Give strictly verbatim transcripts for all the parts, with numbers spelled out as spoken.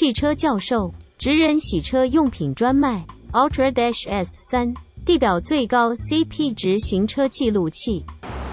汽车教授，职人洗车用品专卖 Ultra Dash S 三，地表最高 C P 值行车记录器。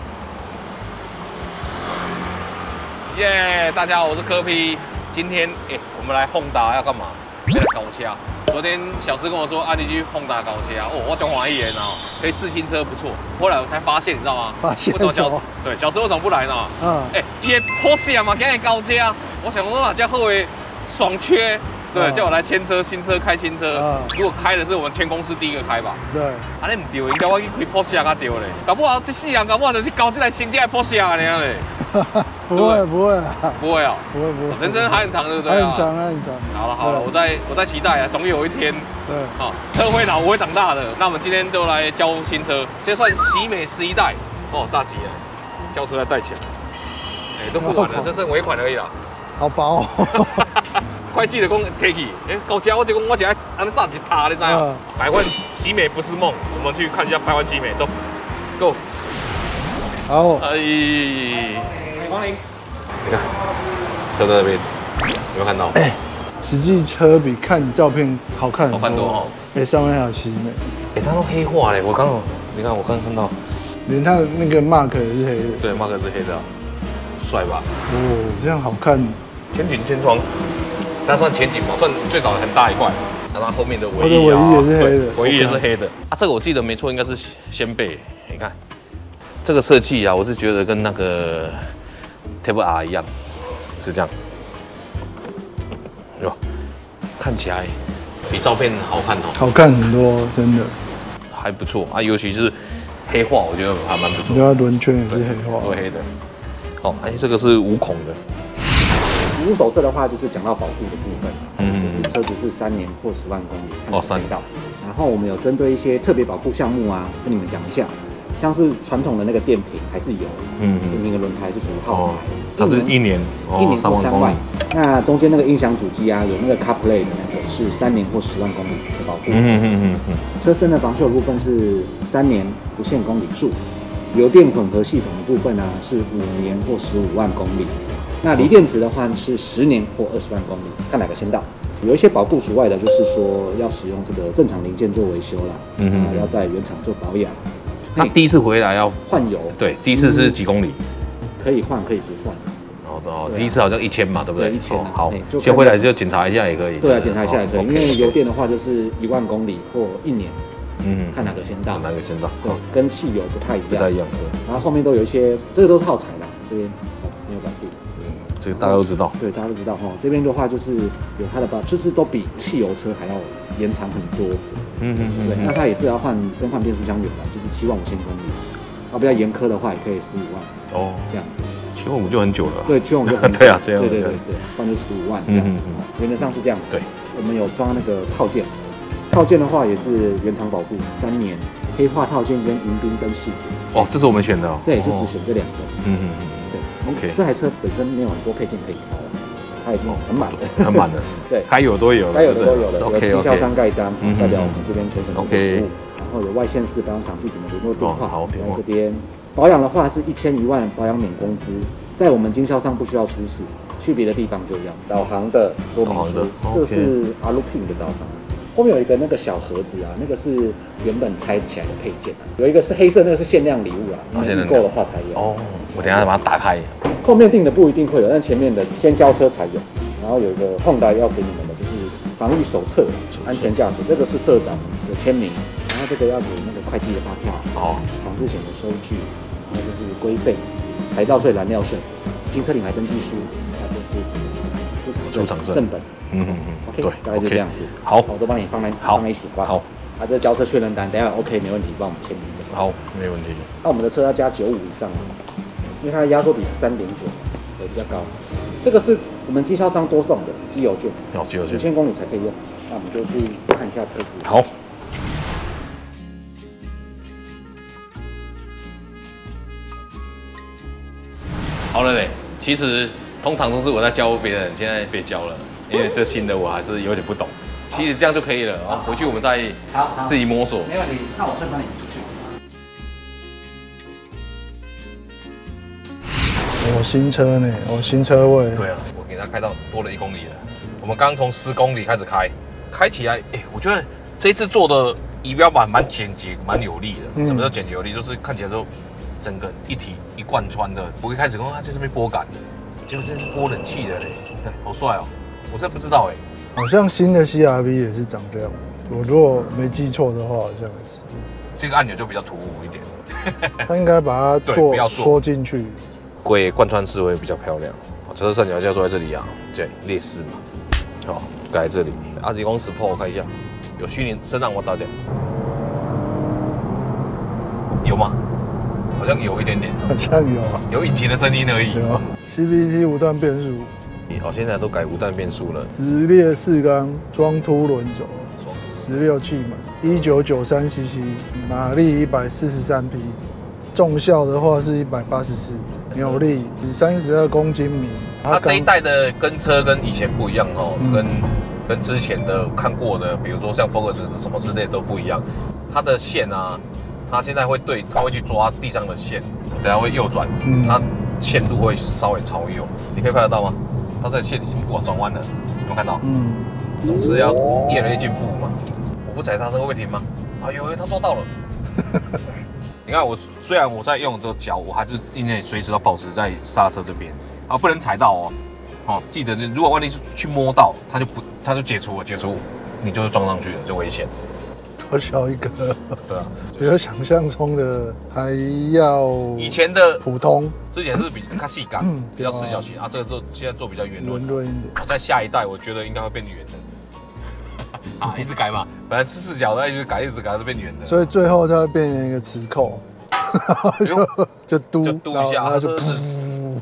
耶！ Yeah, 大家好，我是柯 P。今天哎、欸，我们来Honda要干嘛？来高车。昨天小石跟我说，啊，你去Honda高车哦，我中华一言哦，可以试新车，不错。后来我才发现，你知道吗？ 发现什么？ 对，小石为什么不来呢？嗯，哎、欸，因为 Porsche 嘛，今日高车，我想说哪家后卫爽缺。 对，叫我来牵车，新车开新车。嗯、如果开的是我们全公司第一个开吧。对。啊，你唔对，应该我去开 Porsche 才对嘞。搞不好这世人搞不好就是搞这台新这台 Porsche 啊，那样嘞。 不会不会不会啊， 不会不会。 人生还很长，对不对？ 还很长还很长。 好了好了，我在我在期待啊，总有一天。对。好，车会老，我会长大的。那我们今天就来交新车，这算喜美十一代哦，炸鸡了，交车来带起来。哎、欸，都不完了，这剩尾款而已啦。 好薄、哦。 会计的讲提起，哎，高价我就讲我只爱安尼炸一塔，你知道？百万喜美不是梦，我们去看一下百万喜美，走 ，Go。 好。 哎， 欢迎光临。 你看，车在那边，有没有看到？哎， 实际车比看照片好看很多。好看多哦。哎，上面还有喜美。 哎，它都黑化嘞，我刚好，你看我刚看到， 连它那个 mark 也是黑的。 对 ，mark 是黑的，帅吧？ 哦，这样好看。 前顶天窗。 它算前景嘛，算最早很大一块，然后后面的尾翼啊，尾翼也是黑的， 尾翼也是黑的。啊，这个我记得没错，应该是掀背。你看这个设计啊，我是觉得跟那个 Type R 一样，是这样，有看起来比照片好看哦， 好看很多，真的还不错啊，尤其是黑化，我觉得还蛮不错。 你看轮圈也是黑化， 都黑的。哦，哎，这个是无孔的。 服务手册的话，就是讲到保护的部分，嗯，就是车子是三年或十万公里，看得到。然后我们有针对一些特别保护项目啊，跟你们讲一下，像是传统的那个电瓶还是有，嗯嗯，那个轮胎是属于耗材， 它是一年， 一年或三万。那中间那个音响主机啊，有那个 CarPlay 的那个是三年或十万公里的保护。嗯嗯嗯嗯。车身的防锈部分是三年不限公里数，油电混合系统的部分呢、啊、是五年或十五万公里。 那锂电池的话是十年或二十万公里，看哪个先到。有一些保固除外的，就是说要使用这个正常零件做维修啦，嗯哼，要在原厂做保养。 那第一次回来要换油， 对，第一次是几公里？ 可以换，可以不换。 哦哦，第一次好像一千嘛，对不对？ 对，一千。 好，先回来就检查一下也可以。 对啊，检查一下也可以，因为油电的话就是一万公里或一年，嗯，看哪个先到， 哪个先到？ 对，跟汽油不太一样， 不太一样。对。 然后后面都有一些，这个都是耗材啦，这边没有保护。 这个大家都知道， 对，大家都知道哈。这边的话就是有它的保，就是都比汽油车还要延长很多。嗯嗯嗯。对，那它也是要换更换变速箱油的，就是七万五千公里。啊，比较严苛的话，也可以十五万。哦，这样子。 七万五就很久了。 对，七万五就很久。 对啊，这样。 对对对对，换就十五万这样子。原则上是这样子。对，我们有装那个套件，套件的话也是原厂保护三年，黑化套件跟迎宾灯饰组。 哦，这是我们选的哦。 对，就只选这两个。嗯嗯嗯。 OK， 这台车本身没有很多配件可以开了，它已经很满的， 很满的。对，该有都有了， 该有的都有了。有经销商盖章，代表我们这边全程的服务。然后有外县市保养厂具体的联络电话，好，在这边保养的话是一千一万保养免工资，在我们经销商不需要出示，去别的地方就要。导航的说明书，这是 Alupin 的导航。 后面有一个那个小盒子啊，那个是原本拆起来的配件啊，有一个是黑色，那个是限量礼物啊，预购的话才有。哦， 我等一下把它打开。 后面订的不一定会有，但前面的先交车才有。然后有一个Honda要给你们的就是防疫手册，安全驾驶，这个是社长的签名，然后这个要给那个会计的发票，哦，防治险的收据，然后就是规费、牌照税、燃料税、机车领牌登记书，还有就是出厂证正本。 嗯嗯嗯 ，OK， 大概就这样子。好，我都帮你放在放在一起挂。好，啊，这交车确认单，等下 OK 没问题，帮我们签名的。 好，没问题。 那我们的车要加九五以上，因为它的压缩比是三点九，对，比较高。这个是我们经销商多送的机油券，哦，机油券，五千公里才可以用。那我们就去看一下车子。 好。好了嘞，其实通常都是我在教别人，现在别教了。 因为这新的我还是有点不懂，其实这样就可以了啊。回去我们再自己摸索。 没问题，那我车帮你出去。 哦，新车呢？哦，新车位。 对啊，我给他开到多了一公里了。 我们刚刚从十公里开始开，开起来，哎，我觉得这一次做的仪表板蛮简洁、蛮有力的。嗯、什么叫简洁有力？就是看起来之后整个一体一贯穿的。我一开始看它在这边拨杆的，结果这是拨冷气的嘞，好帅哦！我真不知道哎。 好像新的 C R V 也是长这样，我如果没记错的话，好像也是。 这个按钮就比较突兀一点。 他应该把它做缩进去。 龟贯穿式会比较漂亮。车身脚架坐在这里啊，对，劣势嘛。好，改在这里。阿吉光十 Pro 我看一下，有虚拟声浪我找见。有吗？好像有一点点。 好像有啊。 有引擎的声音而已。 有。C V T 五段变速。 好，现在都改五段变速了。 直列四缸，双凸轮轴，十六气门，一九九三 C C， 马力一百四十三匹，重效的话是一百八十四，扭力三十二公斤米。 它这一代的跟车跟以前不一样哦，嗯、跟跟之前的看过的，比如说像 Focus 什么之类都不一样。它的线啊，它现在会对，它会去抓地上的线，等下会右转，嗯、它线路会稍微朝右，你可以拍得到吗？它在线哇转弯了，有没有看到？嗯，总是要越来越进步嘛。我不踩刹车会不会停吗？哎呦，它抓到了。你看我虽然我在用这个脚，我还是因为随时要保持在刹车这边啊，不能踩到哦。哦，记得如果万一去摸到，它就不，它就解除了，解除你就是撞上去了，就危险。 多小一个， 对啊， 比我想象中的还要以前的普通， 之前是比较细杆，比较四角形啊，这个做现在做比较圆润， 圆润一点。 在下一代，我觉得应该会变圆的。啊，一直改嘛，本来是四角的，一直改，一直改，就变圆的。 所以最后它会变成一个磁扣，就就嘟， 就嘟一下， 然后就噗。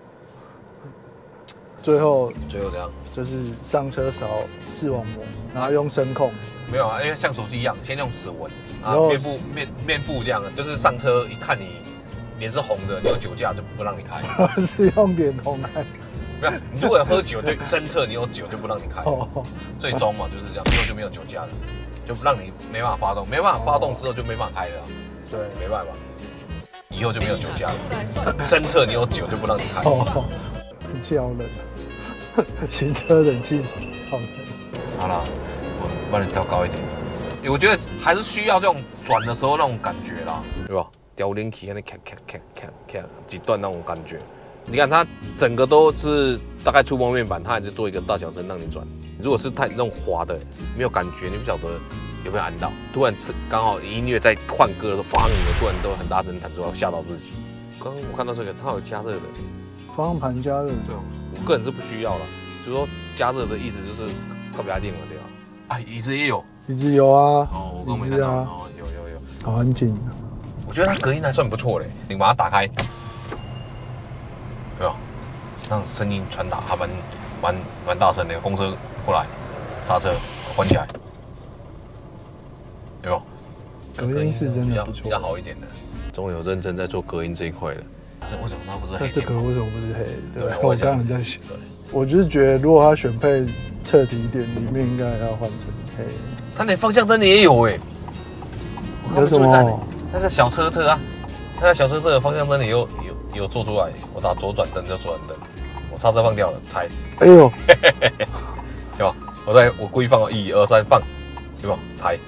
最后最后怎样？ 就是上车扫视网膜，然后用声控。 没有啊，因为像手机一样，先用指纹啊，面部面面部这样，就是上车一看你脸是红的，你有酒驾就不让你开。 是用脸红开？ 没有，你如果有喝酒就侦测你有酒就不让你开。哦、最终嘛就是这样，以后就没有酒驾了，就让你没办法发动，没办法发动之后就没办法开了、啊。对，没办法，以后就没有酒驾了。侦测你有酒就不让你开。 哦，很气好冷，行车冷气好冷。 好了。帮你调高一点，我觉得还是需要这种转的时候那种感觉啦，对吧？调零起，那咔咔咔咔咔几段那种感觉。你看它整个都是大概触摸面板，它还是做一个大小声让你转。如果是太那种滑的，没有感觉，你不晓得有没有按到。突然是刚好音乐在换歌的时候，砰！你突然都很大声弹出来，吓到自己。刚刚我看到这个，它有加热的， 方向盘加热。 对，我个人是不需要了。就是说加热的意思就是靠比较定了，对吧？啊，椅子也有， 椅子有啊， 哦，我刚没看到，哦，有有有， 好安静。 我觉得它隔音还算不错嘞，你把它打开，对吧？让声音传达还蛮蛮蛮大声的。公车过来，刹车关起来，有没有？ 隔音是真的不错， 比较好一点的。终于有认真在做隔音这一块了。是为什么它不是黑？ 它这个为什么不是黑？对，我刚刚在想。我就是觉得，如果它选配侧底一点，里面应该要换成黑。 它连方向灯也有哎、欸， 有什么？ 那个小车车啊，那个小车车的方向灯也有有有做出来。我打左转灯就左转灯，我刹车放掉了，踩。 哎呦， 对吧？我在我故意放了一二三放，对吧？踩，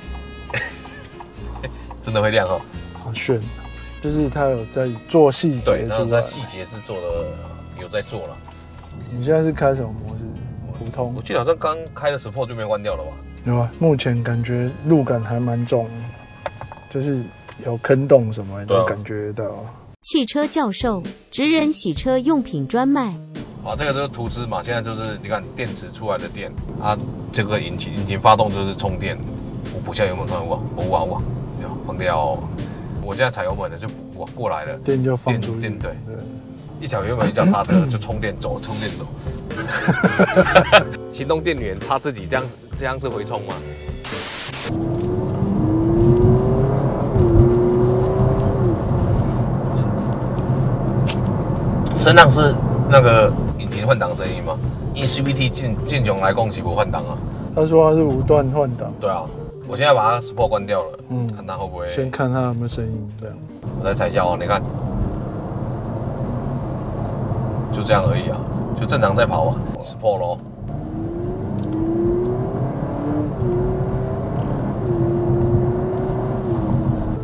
真的会亮哦。 好炫，就是它有在做细节。 对，然后在细节是做的有在做了。 你现在是开什么模式？普通。 我记得好像刚开了 Sport 就没关掉了吧？ 有啊，目前感觉路感还蛮重，就是有坑洞什么都感觉到。 汽车教授，职人洗车用品专卖。 好，这个就是图资嘛，现在就是你看电池出来的电啊，这个引擎引擎发动就是充电。我补下油门看哇，哇哇，放掉。我现在踩油门的就哇过来了， 电就放出去。 电对。对一脚油门一脚刹车就充电走，充电走。行动电源插自己，这样这样是回充嘛？声浪是那个引擎换挡声音吗？以 C V T 进进囧来讲是无换挡啊。 他说他是无段换挡。 对啊，我现在把它 Sport 关掉了，嗯，看它会不会。 先看它有没有声音，这样。 我再踩一下哦，你看。就这样而已啊，就正常在跑啊 ，Sport 咯。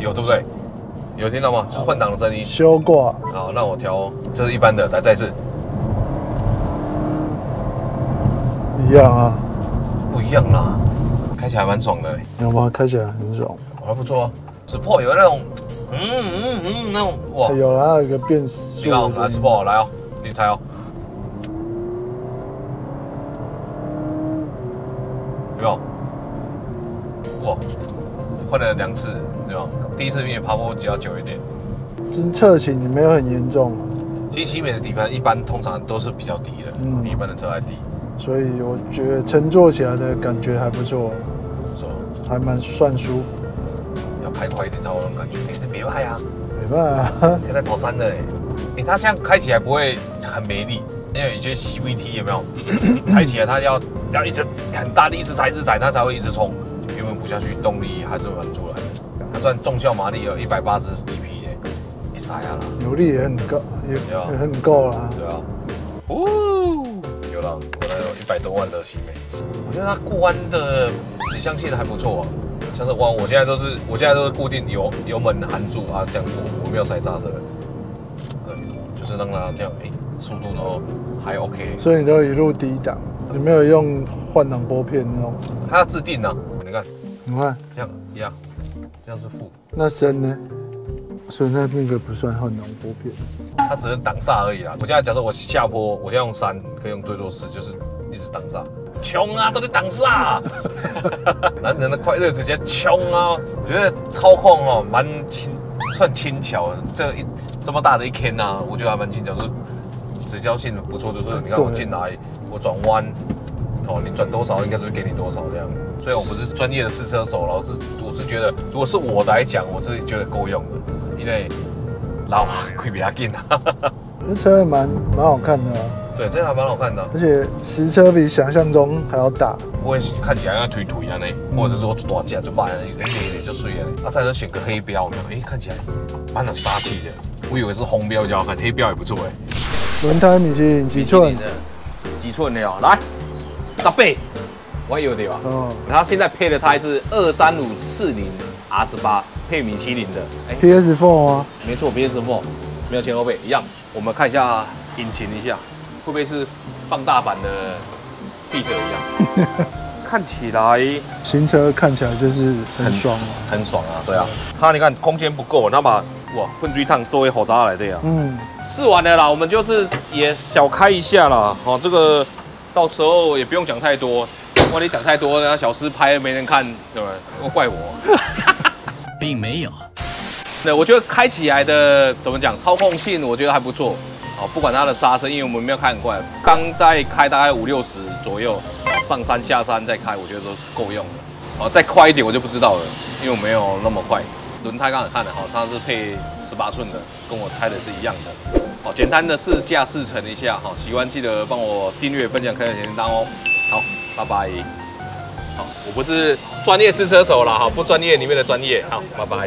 有对不对？有听到吗？就是换挡的声音。 修挂。 好，那我调，这是一般的，来再一次。 一样啊。 不一样啦，开起来蛮爽的。 有吗？开起来很爽。 还不错啊。Sport 有那种，嗯嗯嗯那种哇。 有啦，还有一个变速。 来 Sport 来哦，你猜哦。有没有？哇，换了两次，对吧？第一次因为爬坡比较久一点。 真侧倾没有很严重。 其实西美的底盘一般通常都是比较低的，嗯，比一般的车还低。所以我觉得乘坐起来的感觉还不错， 不错， 还蛮算舒服。 要开快一点才有那种感觉，你这别拍啊， 没办法， 现在跑山的哎，哎，它这样开起来不会很没力，因为有些 C V T 有没有踩起来它要要一直很大力一直踩一直踩，它才会一直冲，油门补下去动力还是会蛮出来的。它算重效马力有一百八十 D P 哎，你傻呀啦， 扭力也很高，也也很够啦。 对啊，哦。有了，果然有一百多万的西美，我觉得它过弯的指向性还不错啊。像是弯，我现在都是我现在都是固定油油门含住啊这样过，我没有踩刹车，对，就是让它这样，哎、欸，速度都还 OK。 所以你都一路低档，你没有用换挡拨片那种？ 它要自定啊，你看， 你看这样一样，这样是负。 那升呢？所以那那个不算换挡拨片。 它只是挡煞而已啦。我现在假设我下坡，我现在用三，可以用对坐式，就是一直挡煞。穷啊，都在挡煞。男人的快乐直接穷啊！我觉得操控哦，蛮轻，算轻巧的。这一这么大的一坑啊，我觉得还蛮轻巧，就是指交性不错。就是你看我进来，我转弯，哦，你转多少应该就是给你多少这样。虽然我不是专业的试车手，老是我是觉得，如果是我来讲，我是觉得够用的，因为。老开比较紧啊， 这车蛮蛮好看的啊。 对，这还蛮好看的， 而且实车比想象中还要大， 不会看起来像腿腿啊呢，嗯、或者说大架就把人一点一点就碎了。那、啊、再说选个黑标，没有？哎，看起来蛮有杀气的。我以为是红标比较好看，黑标也不错哎。 轮胎米其林几寸？ 几寸的哦，来，十八，我有对吧？哦。然后现在配的胎是二三五四零 R 十八。配米其林的，哎 ，P S 四 吗？ 没错 ，P S 四 没有前后背一样。我们看一下引擎一下，会不会是放大版的 Beat 一样？看起来新车看起来就是很爽啊， 很爽啊，对啊。它你看空间不够，那把哇喷嘴烫作为后闸来的呀。嗯，试完了啦，我们就是也小开一下啦。好、哦，这个到时候也不用讲太多，万一讲太多，那小师拍没人看，对不对？都怪我。 并没有， 对，我觉得开起来的怎么讲，操控性我觉得还不错，哦，不管它的刹车，因为我们没有开很快，刚在开大概五六十左右，上山下山再开，我觉得都是够用的。哦，再快一点我就不知道了，因为我没有那么快。轮胎刚才看了哈，它是配十八寸的，跟我猜的是一样的。好，简单的试驾试乘一下哈，喜欢记得帮我订阅、分享、开小铃铛哦。好，拜拜。好，我不是专业试车手啦，哈，不专业里面的专业。好，拜拜。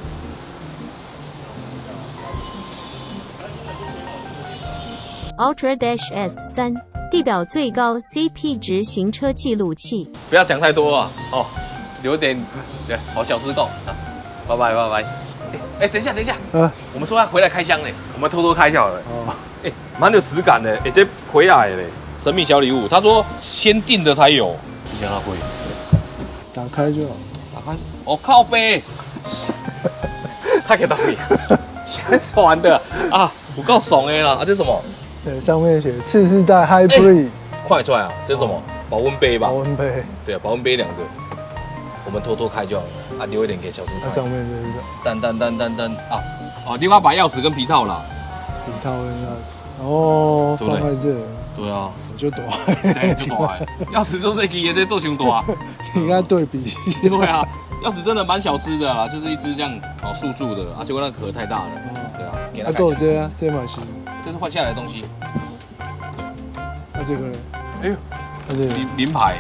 Ultra Dash S 三地表最高 C P 值行车记录器。 不要讲太多啊，哦，留点，对，好小师供啊，拜拜拜拜。哎、欸，等一下等一下，啊，我们说要回来开箱呢，我们偷偷开好了。哦，哎、欸，蛮有质感的，哎、欸，这回来嘞，神秘小礼物，他说先订的才有。比较贵， 打开就好。 打开，哦靠背，太给道理，宣传的啊，我够爽的啦，啊这是什么？ 对，上面写次世代 Hybrid， 看得出来啊，这是什么？保温杯吧？ 保温杯。对啊，保温杯两个，我们偷偷开就好了，啊留一点给小师开。 上面就是噔噔噔噔噔啊，哦，另外把钥匙跟皮套啦， 皮套跟钥匙，哦，放在这。 对啊， 我就大， 对，就大。钥匙做设计也在做熊大， 你跟他对比。 对啊，钥匙真的蛮小只的啦，就是一只这样哦素素的，啊，结果那壳太大了。对啊，给他。啊，够这啊，这蛮行。 这是换下来的东西。 那这个呢？ 哎呦，它是名名牌，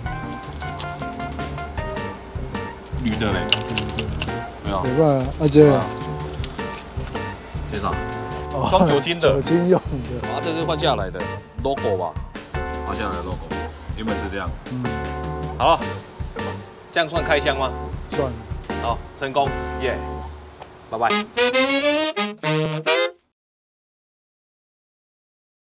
铝的嘞。没有。 没办法，啊这个。 这啥？装酒精的， 酒精用的。 啊，这是换下来的 logo 吧？换下来的 logo， 原本是这样。嗯，好了，这样算开箱吗？ 算。 好，成功，耶、yeah。 拜拜。